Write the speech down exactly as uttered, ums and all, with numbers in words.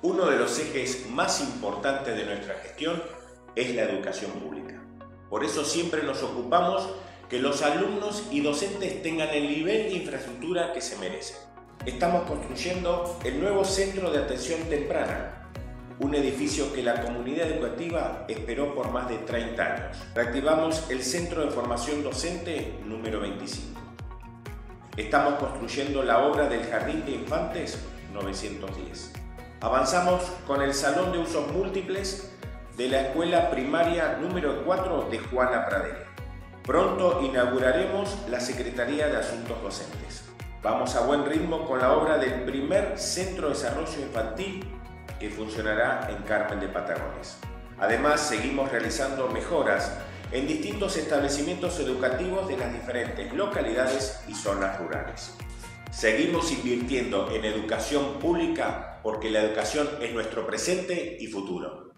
Uno de los ejes más importantes de nuestra gestión es la educación pública. Por eso siempre nos ocupamos que los alumnos y docentes tengan el nivel de infraestructura que se merecen. Estamos construyendo el nuevo Centro de Atención Temprana, un edificio que la comunidad educativa esperó por más de treinta años. Reactivamos el Centro de Formación Docente número veinticinco. Estamos construyendo la obra del Jardín de Infantes novecientos diez. Avanzamos con el Salón de Usos Múltiples de la Escuela Primaria número cuatro de Juana Pradera. Pronto inauguraremos la Secretaría de Asuntos Docentes. Vamos a buen ritmo con la obra del primer Centro de Desarrollo Infantil que funcionará en Carmen de Patagones. Además, seguimos realizando mejoras en distintos establecimientos educativos de las diferentes localidades y zonas rurales. Seguimos invirtiendo en educación pública porque la educación es nuestro presente y futuro.